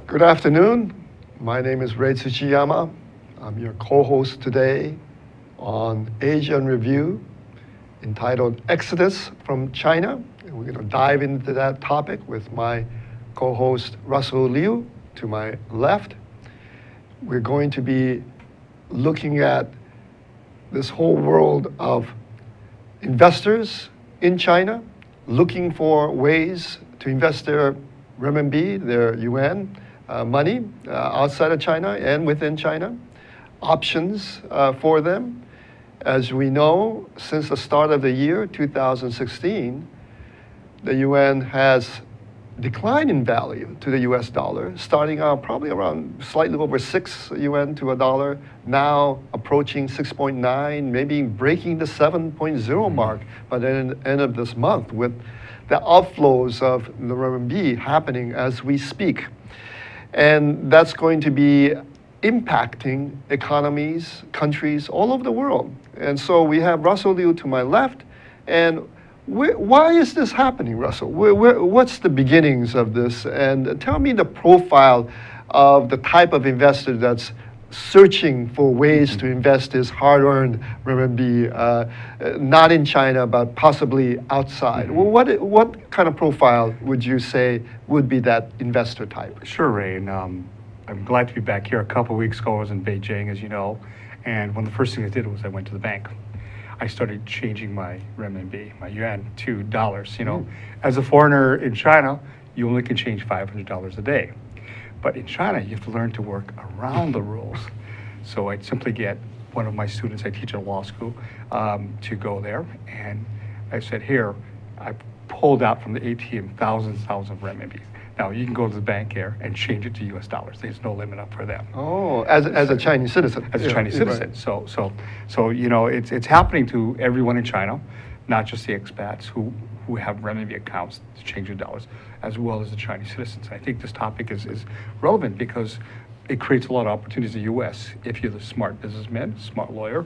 Good afternoon. My name is Tsuchiyama. I'm your co-host today on Asian Review entitled Exodus from China. And we're going to dive into that topic with my co-host Russell Liu to my left. We're going to be looking at this whole world of investors in China looking for ways to invest their renminbi, their yuan money outside of China and within China, options for them. As we know, since the start of the year 2016, the yuan has declined in value to the US dollar, starting out probably around slightly over 6 yuan to a dollar, now approaching 6.9, maybe breaking the 7.0 mark by the end of this month, with the outflows of the renminbi happening as we speak. And that's going to be impacting economies, countries all over the world. And so we have Russell Liu to my left. And why is this happening, Russell? What's the beginnings of this? And tell me the profile of the type of investor that's searching for ways to invest his hard-earned renminbi, not in China, but possibly outside. What kind of profile would you say would be that investor type? Sure, Ray. And, I'm glad to be back here. A couple of weeks ago, I was in Beijing, as you know, and one of the first things I did was I went to the bank. I started changing my renminbi, my yuan, to dollars. You know, as a foreigner in China, you only can change $500 a day. But in China, you have to learn to work around the rules. So I'd simply get one of my students, I teach at a law school, to go there. And I said, here, I pulled out from the ATM thousands of renminbi. Now, you can go to the bank here and change it to US dollars. There's no limit up for them. Oh, as a Chinese citizen. As a Chinese citizen. Right. So you know, it's happening to everyone in China, not just the expats who have renminbi accounts to change to dollars, as well as the Chinese citizens. I think this topic is relevant because it creates a lot of opportunities in the US. If you're the smart businessman, smart lawyer,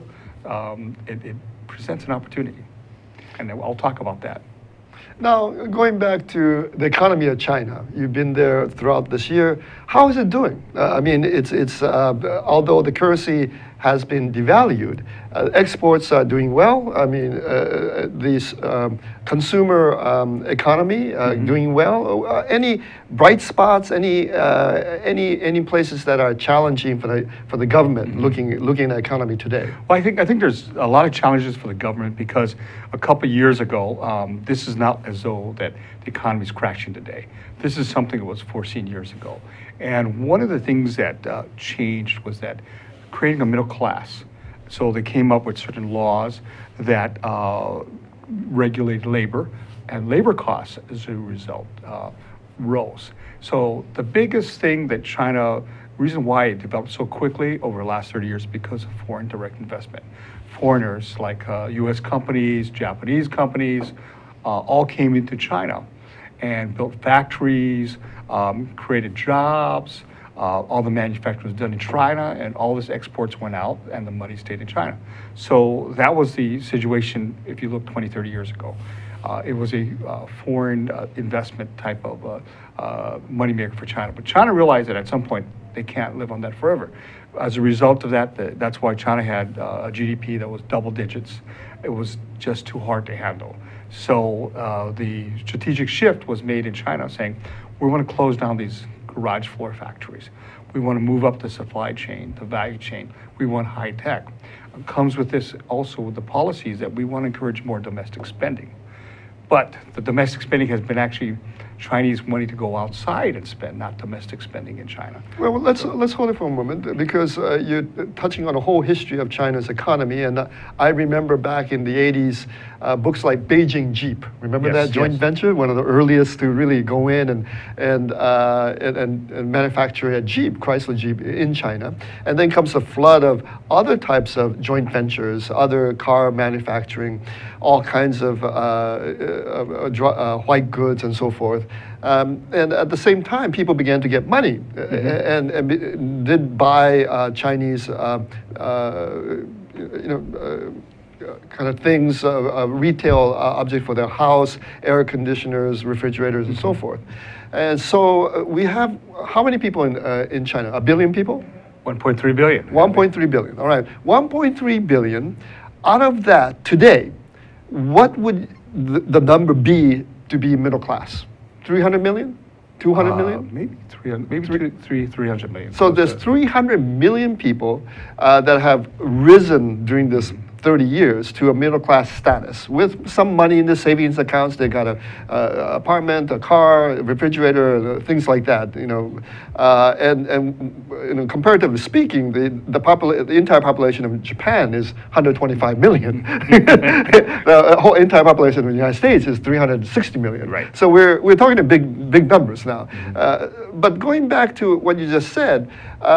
it presents an opportunity. And I'll talk about that. Now, going back to the economy of China, you've been there throughout this year. How is it doing? I mean, although the currency has been devalued, exports are doing well. I mean, these consumer economy doing well. Any bright spots? Any places that are challenging for the government looking at the economy today? Well, I think there's a lot of challenges for the government because a couple of years ago, this is not as though that the economy is crashing today. This is something that was foreseen years ago. And one of the things that changed was that creating a middle class. So they came up with certain laws that regulate labor, and labor costs as a result rose. So the biggest thing that China, reason why it developed so quickly over the last 30 years, because of foreign direct investment. Foreigners like US companies, Japanese companies, all came into China and built factories, created jobs. All the manufacturing was done in China, and all this exports went out, and the money stayed in China. So that was the situation if you look 20, 30 years ago. It was a foreign investment type of moneymaker for China. But China realized that at some point they can't live on that forever. As a result of that, that's why China had a GDP that was double digits. It was just too hard to handle. So the strategic shift was made in China saying, we want to close down these garage floor factories. We want to move up the supply chain, the value chain. We want high tech. It comes with this also with the policies that we want to encourage more domestic spending. But the domestic spending has been actually Chinese money to go outside and spend, not domestic spending in China. Well, let's hold it for a moment, because you're touching on a whole history of China's economy, and I remember back in the 80s, books like Beijing Jeep. Remember that joint venture, one of the earliest to really go in and manufacture a Jeep, Chrysler Jeep in China, and then comes a flood of other types of joint ventures, other car manufacturing, all kinds of white goods and so forth. And at the same time, people began to get money and did buy Chinese kind of things, retail objects for their house, air conditioners, refrigerators, and so forth. And so we have, how many people in China? 1 billion people? 1.3 billion. 1.3 billion, all right. 1.3 billion. Out of that, today, what would the number be to be middle class? 300 million? 200 million? Maybe 300, maybe 300 million. So there's 300 million people that have risen during this 30 years to a middle class status with some money in the savings accounts. They got a apartment, a car, a refrigerator, things like that. You know, and you know, comparatively speaking, the entire population of Japan is 125 million. The whole entire population of the United States is 360 million. Right. So we're talking to big numbers now. But going back to what you just said.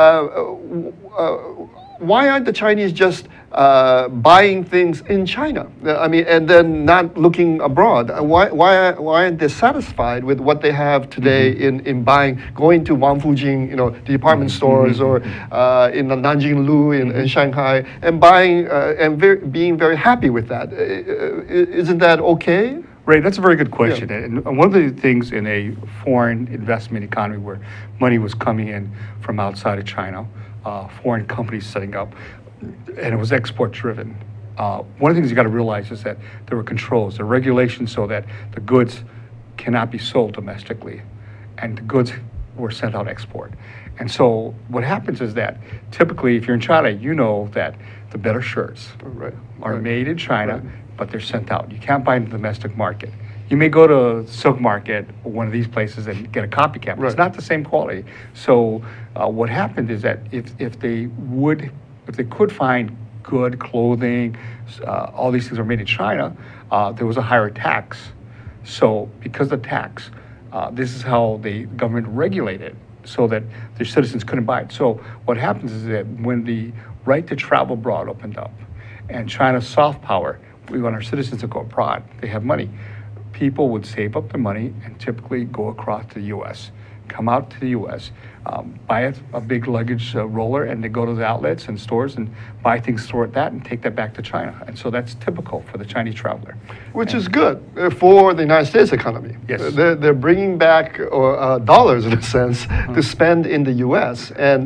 Why aren't the Chinese just buying things in China? I mean, and then not looking abroad? Why aren't they satisfied with what they have today in buying, going to Wangfujing, you know, the department stores, or in Nanjing Lu in Shanghai, and buying and being very happy with that? Isn't that okay? Right, that's a very good question. Yeah. And one of the things in a foreign investment economy where money was coming in from outside of China, foreign companies setting up, and it was export driven. One of the things you got to realize is that there were controls, there were regulations so that the goods cannot be sold domestically, and the goods were sent out export. And so what happens is that typically if you're in China, you know that the better shirts are made in China, but they're sent out. You can't buy in the domestic market. You may go to Silk Market or one of these places and get a copycat, but it's not the same quality. So what happened is that if they could find good clothing, all these things are made in China, there was a higher tax. So because of the tax, this is how the government regulated so that their citizens couldn't buy it. So what happens is that when the right to travel abroad opened up and China's soft power, we want our citizens to go abroad, they have money. People would save up their money and typically go across to the U.S., come out to the U.S., buy a big luggage roller, and they go to the outlets and stores and buy things, store it that, and take that back to China. And so that's typical for the Chinese traveler. Which is good for the United States economy. Yes. They're bringing back dollars, in a sense, to spend in the U.S. and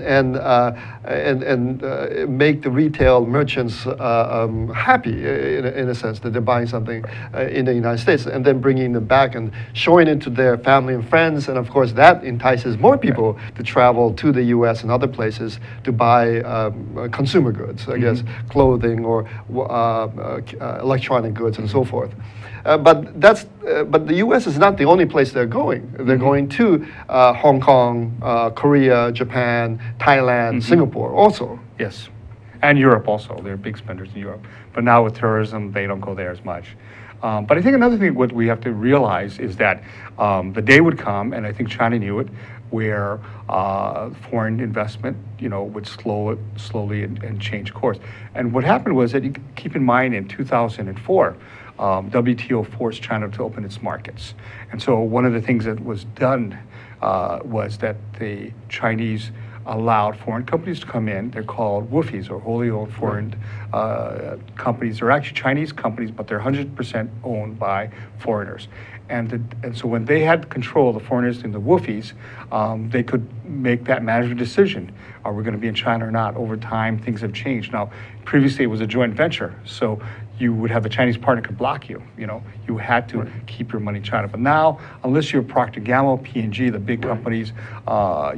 make the retail merchants happy, in a sense, that they're buying something in the United States, and then bringing them back and showing it to their family and friends. And of course, that entices more people to travel to the U.S. and other places to buy consumer goods, I guess, clothing or electronic goods and so forth. But the U.S. is not the only place they're going. They're going to Hong Kong, Korea, Japan, Thailand, Singapore also. Yes, and Europe also. They're big spenders in Europe. But now with tourism, they don't go there as much. But I think another thing what we have to realize is that the day would come, and I think China knew it, where foreign investment, would slowly and change course. And what happened was that, you keep in mind, in 2004, WTO forced China to open its markets. And so one of the things that was done was that the Chinese allowed foreign companies to come in. They're called WOFIs, or wholly owned foreign companies. They're actually Chinese companies, but they're 100% owned by foreigners. And so when they had control of the foreigners in the WOFIs, they could make that management decision. Are we going to be in China or not? Over time, things have changed. Now, previously it was a joint venture, so you would have the Chinese partner could block you. You had to keep your money in China. But now, unless you're Procter & Gamble, P&G, the big companies, a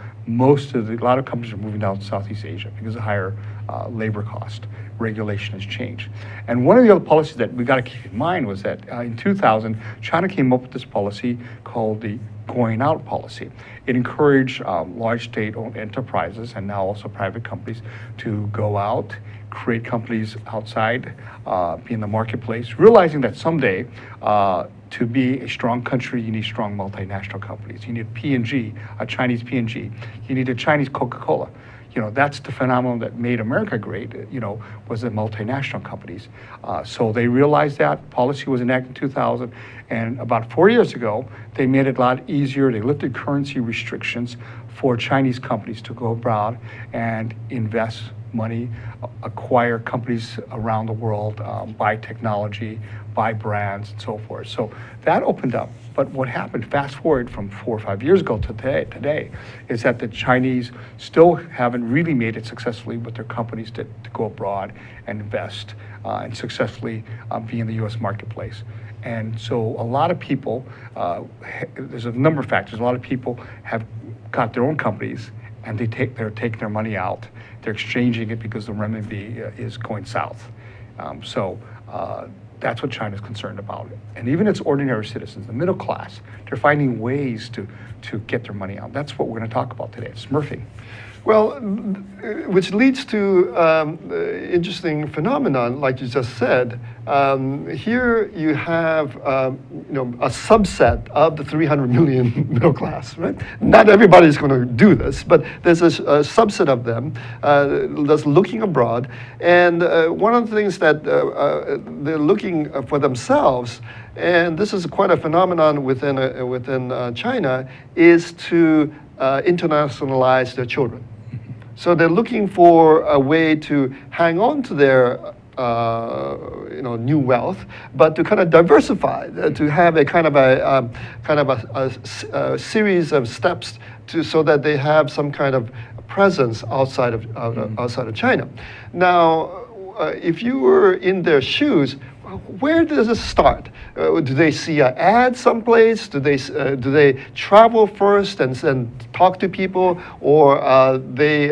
lot of companies are moving down to Southeast Asia because of higher labor cost. Regulation has changed. And one of the other policies that we got to keep in mind was that in 2000, China came up with this policy called the going out policy. It encouraged large state-owned enterprises, and now also private companies, to go out, create companies outside, be in the marketplace, realizing that someday to be a strong country, you need strong multinational companies. You need P&G, a Chinese P&G. You need a Chinese Coca-Cola. That's the phenomenon that made America great, was the multinational companies. So they realized that policy was enacted in 2000, and about 4 years ago, they made it a lot easier. They lifted currency restrictions for Chinese companies to go abroad and invest money, acquire companies around the world, buy technology, buy brands, and so forth. So that opened up. But what happened, fast forward from 4 or 5 years ago to today, is that the Chinese still haven't really made it successfully with their companies to go abroad and invest and successfully be in the U.S. marketplace. And so a lot of people, there's a number of factors. A lot of people have got their own companies, and they're taking their money out. They're exchanging it because the renminbi is going south. That's what China's concerned about. And even its ordinary citizens, the middle class, they're finding ways to get their money out. That's what we're going to talk about today, smurfing. Well, which leads to interesting phenomenon, like you just said. Here you have a subset of the 300 million middle class, right? Not everybody's going to do this, but there's a subset of them that's looking abroad. And one of the things that they're looking for themselves, and this is quite a phenomenon within China, is to internationalize their children. So they're looking for a way to hang on to their new wealth, but to kind of diversify, to have a kind of a series of steps so that they have some kind of presence outside of China. Now, if you were in their shoes, where does it start? Do they see an ad someplace? Do they travel first and then talk to people, or they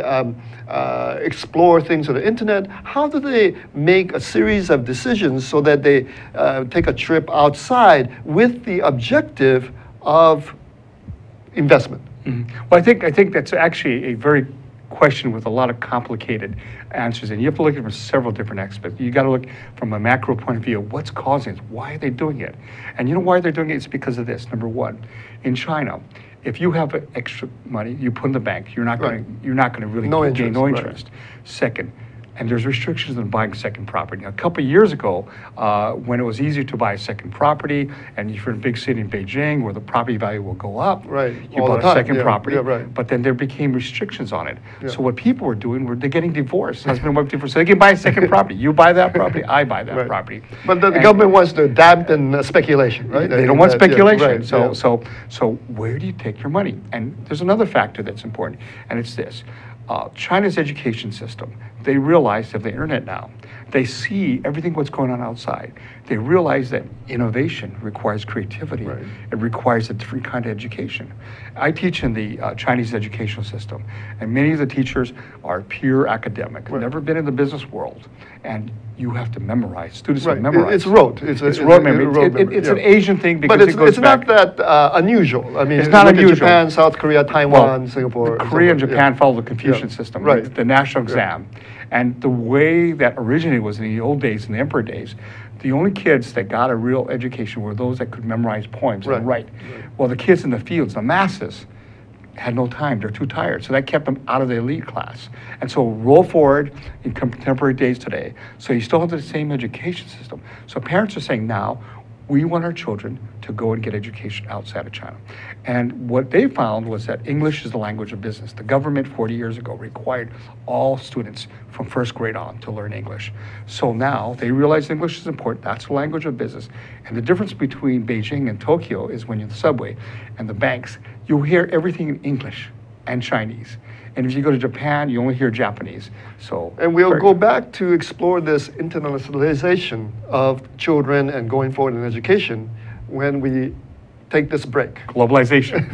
explore things on the internet? How do they make a series of decisions so that they take a trip outside with the objective of investment? Mm-hmm. Well, I think that's actually a very question with a lot of complicated answers, and you have to look at it from several different aspects. You got to look from a macro point of view. What's causing it? Why are they doing it? And you know why they're doing it? It's because of this. Number one, in China, if you have extra money, you put in the bank. You're not going to really gain no interest. Right. Second, and there's restrictions on buying second property. Now, a couple of years ago, when it was easier to buy a second property, and if you're in a big city in Beijing where the property value will go up, right, you bought a second property, right. But then there became restrictions on it. Yeah. So what people were doing they're getting divorced, husband and wife divorced, so they can buy a second property. You buy that property, I buy that property. But the government wants to dampen speculation, right? They don't want speculation. Yeah, right, so where do you take your money? And there's another factor that's important, and it's this. China's education system, they realize they have the internet now. They see everything what's going on outside. They realize that innovation requires creativity. Right. It requires a different kind of education. I teach in the Chinese educational system, and many of the teachers are pure academic, never been in the business world, and you have to memorize. Students have to memorize. It's rote. It's rote memory. It's an Asian thing because but it goes back. But it's not that unusual. I mean, it's not unusual. Japan, South Korea, Taiwan, Singapore. Korea and Japan follow the Confucian system, right. The national exam. And the way that originated was in the old days, in the emperor days, the only kids that got a real education were those that could memorize poems and write. Well, the kids in the fields, the masses, had no time. They're too tired. So that kept them out of the elite class. And so roll forward in contemporary days today. So you still have the same education system. So parents are saying now, we want our children to go and get education outside of China. And what they found was that English is the language of business. The government 40 years ago required all students from first grade on to learn English. So now they realize English is important. That's the language of business. And the difference between Beijing and Tokyo is when you're in the subway and the banks, you'll hear everything in English and Chinese. And if you go to Japan, you only hear Japanese. And we'll go back to explore this internationalization of children and going forward in education when we take this break. Globalization.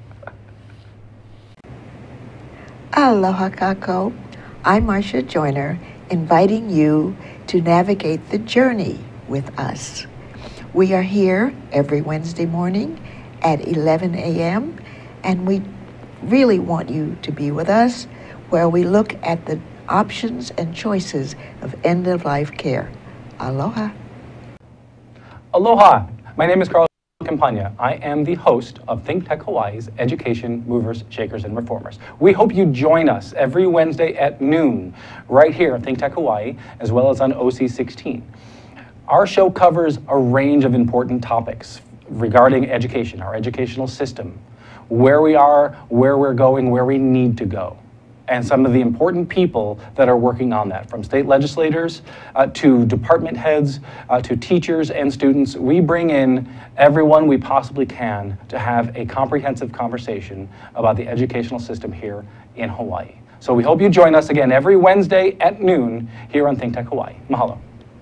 Aloha kako. I'm Marcia Joyner, inviting you to navigate the journey with us. We are here every Wednesday morning at 11 a.m. and we really want you to be with us, where we look at the options and choices of end-of-life care. Aloha. Aloha. My name is Carlos Campagna. I am the host of ThinkTech Hawaii's Education Movers, Shakers, and Reformers. We hope you join us every Wednesday at noon right here at ThinkTech Hawaii, as well as on OC16. Our show covers a range of important topics regarding education, our educational system, where we are, where we're going, where we need to go. and some of the important people that are working on that, from state legislators to department heads to teachers and students. We bring in everyone we possibly can to have a comprehensive conversation about the educational system here in Hawaii. So we hope you join us again every Wednesday at noon here on ThinkTech Hawaii. Mahalo.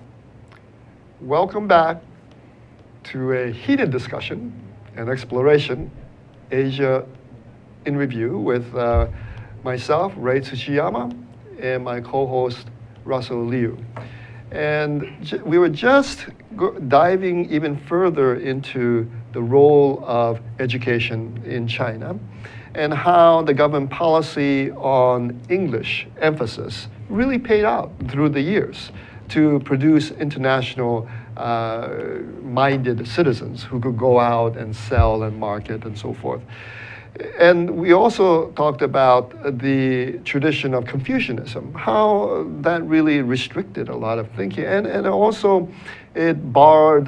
Welcome back to a heated discussion and exploration, Asia in Review, with myself, Ray Tsuchiyama, and my co-host, Russell Liu. And we were just diving even further into the role of education in China and how the government policy on English emphasis really paid out through the years to produce international minded citizens who could go out and sell and market and so forth. And we also talked about the tradition of Confucianism, how that really restricted a lot of thinking. And also it barred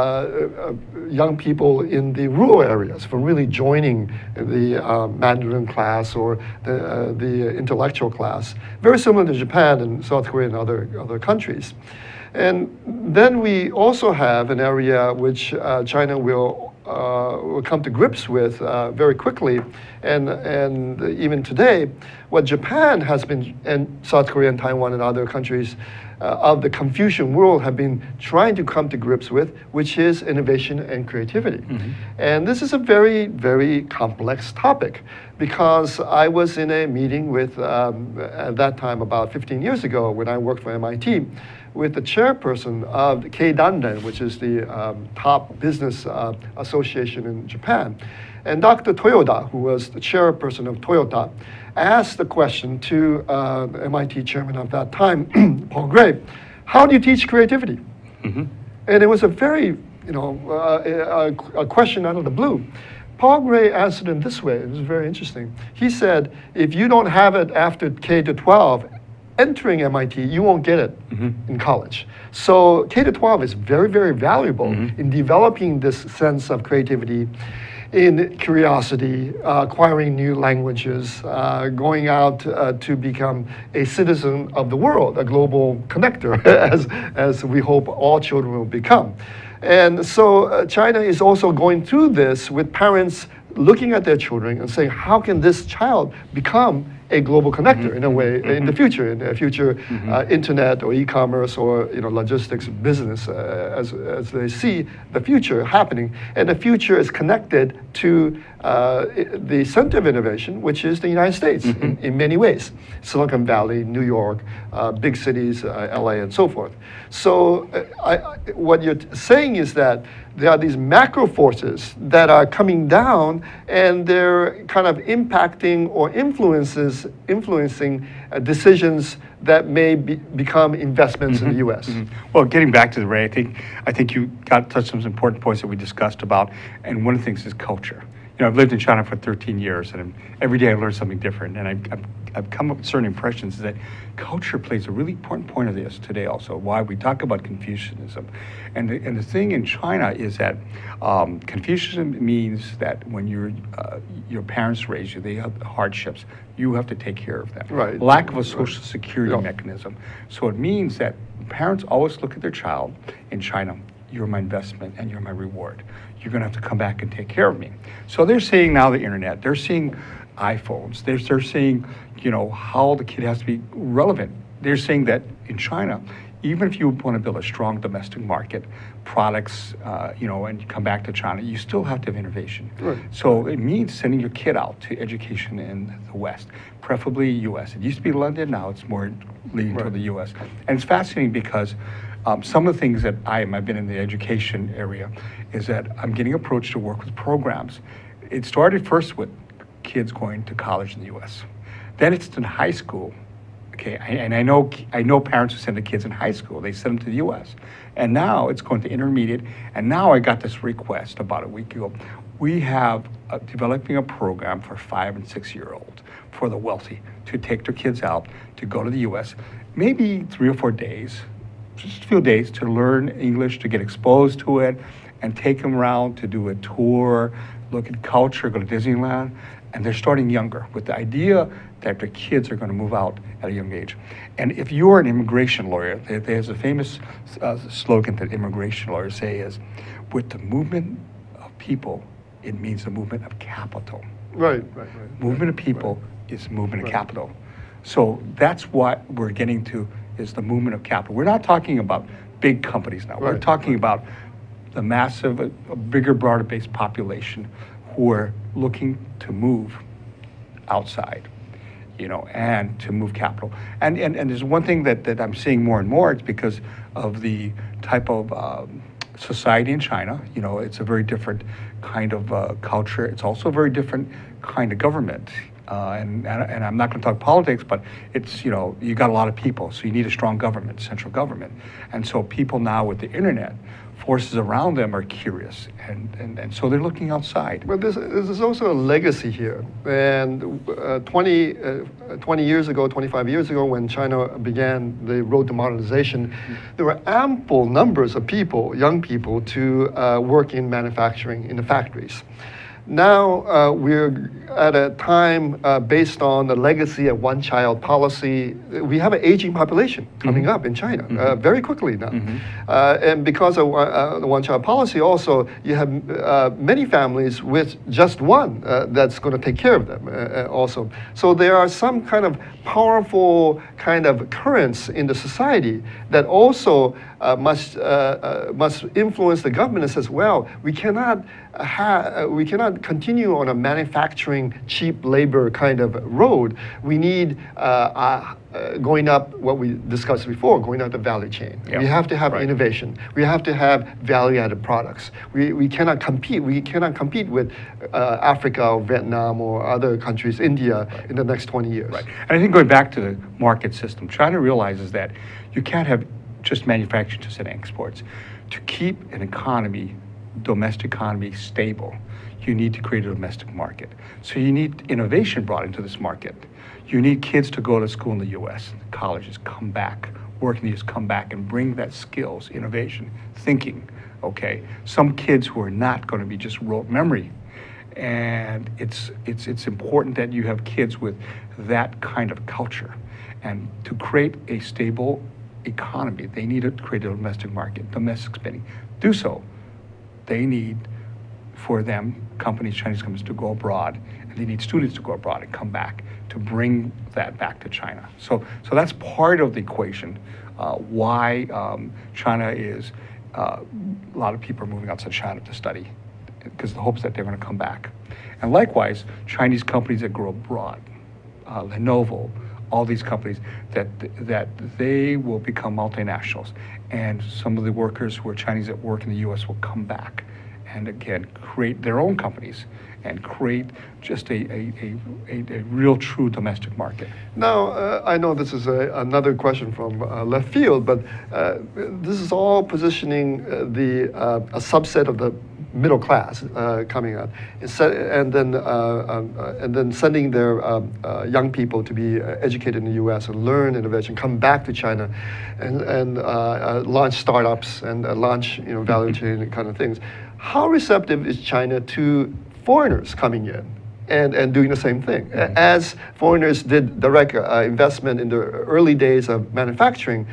young people in the rural areas from really joining the Mandarin class or the intellectual class, very similar to Japan and South Korea and other countries. And then we also have an area which China will come to grips with very quickly, and even today, what Japan has been, and South Korea and Taiwan and other countries of the Confucian world have been trying to come to grips with, which is innovation and creativity. Mm-hmm. And this is a very, very complex topic, because I was in a meeting with, at that time about 15 years ago when I worked for MIT, with the chairperson of the Keidanren, which is the top business association in Japan. And Dr. Toyoda, who was the chairperson of Toyota, asked the question to the MIT chairman of that time, Paul Gray, how do you teach creativity? Mm-hmm. And it was a very, a question out of the blue. Paul Gray answered in this way. It was very interesting. He said, if you don't have it after K to 12, entering MIT, you won't get it in college. So K to 12 is very, very valuable in developing this sense of creativity, in curiosity, acquiring new languages, going out to become a citizen of the world, a global connector, as we hope all children will become. And so China is also going through this with parents looking at their children and saying, how can this child become a global connector in a way in the future internet or e-commerce or logistics business as they see the future happening. And the future is connected to the center of innovation, which is the United States in many ways. Silicon Valley, New York, big cities, LA, and so forth. So what you're saying is that there are these macro forces that are coming down, and they're kind of impacting or influencing decisions that may become investments in the U.S. Well, getting back to the Ray, I think you touched some important points that we discussed about, and one of the things is culture. I've lived in China for 13 years, and every day I learn something different, and I've come up with certain impressions that culture plays a really important point of this today also, why we talk about Confucianism. And the thing in China is that Confucianism means that when your parents raise you, they have hardships, you have to take care of them. Right. Lack of a social security mechanism. So it means that parents always look at their child in China, you're my investment and you're my reward. You're going to have to come back and take care of me. So they're seeing now the internet. They're seeing iPhones. They're seeing, how the kid has to be relevant. They're saying that in China, even if you want to build a strong domestic market, products, and you come back to China, you still have to have innovation. Right. So it means sending your kid out to education in the West, preferably U.S. It used to be London, now it's more leaning toward the U.S. And it's fascinating because some of the things that I've been in the education area, is that I'm getting approached to work with programs. It started first with kids going to college in the U.S. Then it's in high school. Okay, and I know parents who send the kids in high school, they send them to the U.S. And now it's going to intermediate, and now I got this request about a week ago. We have developing a program for 5- and 6-year-olds for the wealthy to take their kids out to go to the U.S., maybe 3 or 4 days, just a few days to learn English, to get exposed to it, and take them around to do a tour, look at culture, go to Disneyland, and they're starting younger with the idea that their kids are going to move out at a young age. And if you're an immigration lawyer, there's a famous slogan that immigration lawyers say is, with the movement of people, it means the movement of capital. Right. Movement of people is movement of capital. So that's what we're getting to, is the movement of capital. We're not talking about big companies now. We're talking about the massive, a bigger, broader based population who are looking to move outside, and to move capital. And there's one thing that I'm seeing more and more. It's because of the type of society in China. It's a very different kind of culture. It's also a very different kind of government. And I'm not going to talk politics, but it's, you got a lot of people, so you need a strong government, central government. And so people now with the internet, forces around them are curious, and so they're looking outside. But there's also a legacy here. And 20 years ago, 25 years ago, when China began the road to modernization, there were ample numbers of people, young people, to work in manufacturing in the factories. Now we're at a time based on the legacy of one-child policy. We have an aging population coming up in China very quickly now. And because of the one-child policy also, you have many families with just one that's going to take care of them also. So there are some kind of powerful kind of currents in the society that also must influence the government and says, well, we cannot continue on a manufacturing cheap labor kind of road. We need going up what we discussed before, going up the value chain. Yep. We have to have innovation. We have to have value-added products. We cannot compete. We cannot compete with Africa or Vietnam or other countries, India, in the next 20 years. Right. And I think going back to the market system, China realizes that you can't have just manufacturing just in exports. To keep an economy, domestic economy, stable, you need to create a domestic market. So you need innovation brought into this market. You need kids to go to school in the U.S., colleges, come back, work in the U.S., come back and bring that skills, innovation, thinking, okay? Some kids who are not going to be just rote memory. And it's important that you have kids with that kind of culture. And to create a stable economy, they need to create a domestic market, domestic spending. Do so, they need for them, companies, Chinese companies, to go abroad, and they need students to go abroad and come back to bring that back to China. So that's part of the equation, why China is, a lot of people are moving outside China to study, because the hopes that they're going to come back. And likewise, Chinese companies that grow abroad, Lenovo, all these companies, that they will become multinationals. And some of the workers who are Chinese that work in the U.S. will come back and again create their own companies and create just a real true domestic market. Now, I know this is another question from left field, but this is all positioning a subset of the middle class coming out, and then sending their young people to be educated in the U.S. and learn innovation, come back to China, and launch startups and launch value chain kind of things. How receptive is China to foreigners coming in and doing the same thing? As foreigners did direct investment in the early days of manufacturing,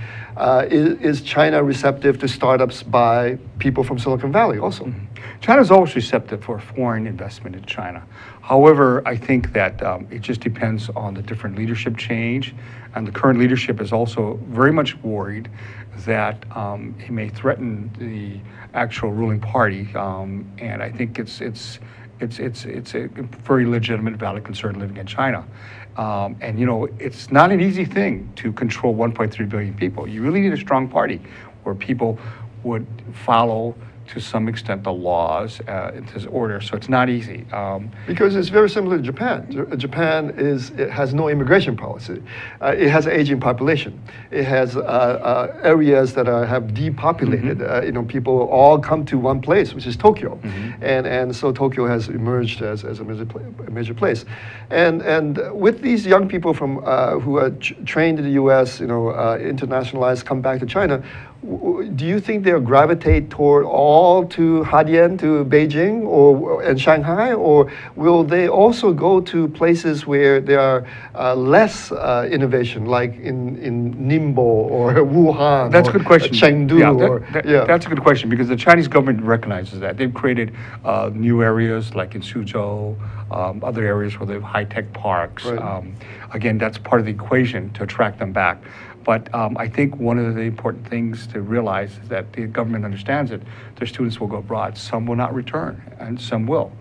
is China receptive to startups by people from Silicon Valley also? China is always receptive for foreign investment in China. However, I think that it just depends on the different leadership change, and the current leadership is also very much worried that it may threaten the actual ruling party, and I think it's a very legitimate, valid concern living in China. And it's not an easy thing to control 1.3 billion people. You really need a strong party where people would follow to some extent the laws into order. So it's not easy. Because it's very similar to Japan. Japan has no immigration policy. It has an aging population. It has areas that have depopulated. People all come to one place, which is Tokyo, and so Tokyo has emerged as a major place. And with these young people from who are trained in the U.S., internationalized, come back to China, do you think they'll gravitate toward all to Haidian, to Beijing and Shanghai, or will they also go to places where there are less innovation, like in Ningbo or Wuhan? That's a or good question. Chengdu. That's a good question, because the Chinese government recognizes that. They've created new areas like in Suzhou, other areas where they have high-tech parks. Right. Again, that's part of the equation to attract them back. But I think one of the important things to realize is that the government understands that their students will go abroad. Some will not return, and some will.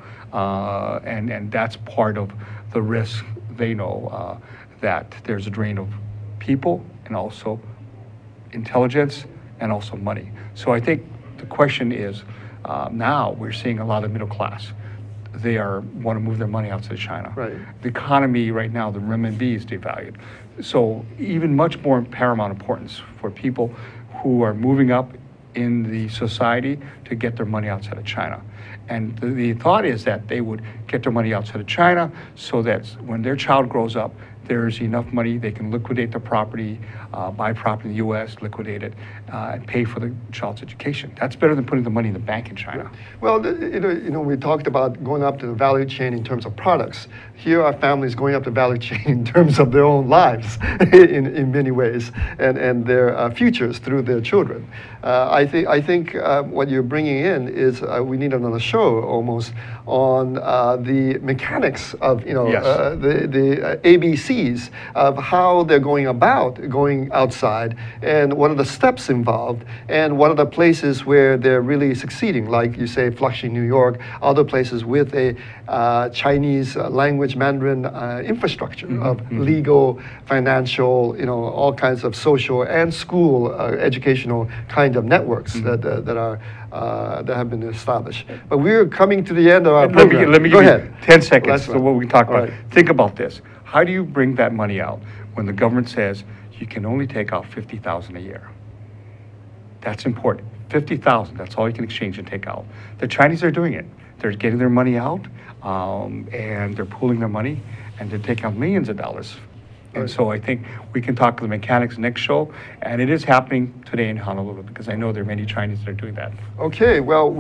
And that's part of the risk. They know that there's a drain of people and also intelligence and also money. So I think the question is, now we're seeing a lot of middle class. They want to move their money outside China. Right. The economy right now, the renminbi is devalued. So even much more paramount importance for people who are moving up in the society to get their money outside of China. And the thought is that they would get their money outside of China so that when their child grows up, there's enough money, they can liquidate the property, buy property in the US, liquidate it, and pay for the child's education. That's better than putting the money in the bank in China. Well, we talked about going up to the value chain in terms of products. Here are families going up the value chain in terms of their own lives in many ways, and their futures through their children. I think what you're bringing in is we need another show almost on the mechanics of Yes. the ABCs of how they're going about going outside, and what are the steps involved, and what are the places where they're really succeeding, like you say, Flushing, New York, other places with a Chinese language Mandarin infrastructure of legal, financial, all kinds of social and school educational kind of networks that have been established. But we're coming to the end of our program. Let me Go give ahead. you 10 seconds Last to one. what we talked about. All right. Think about this. How do you bring that money out when the government says you can only take out $50,000 a year? That's important. 50,000, that's all you can exchange and take out. The Chinese are doing it. They're getting their money out, and they're pooling their money, and they're taking out millions of dollars. And so I think we can talk to the mechanics next show, and it is happening today in Honolulu, because I know there are many Chinese that are doing that. Okay, well,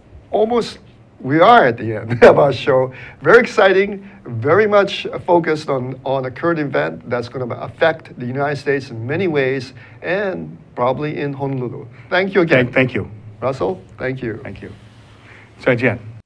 we are at the end of our show. Very exciting, very much focused on a current event that's going to affect the United States in many ways, and probably in Honolulu. Thank you again. Thank you. Russell, thank you. Thank you. 再见。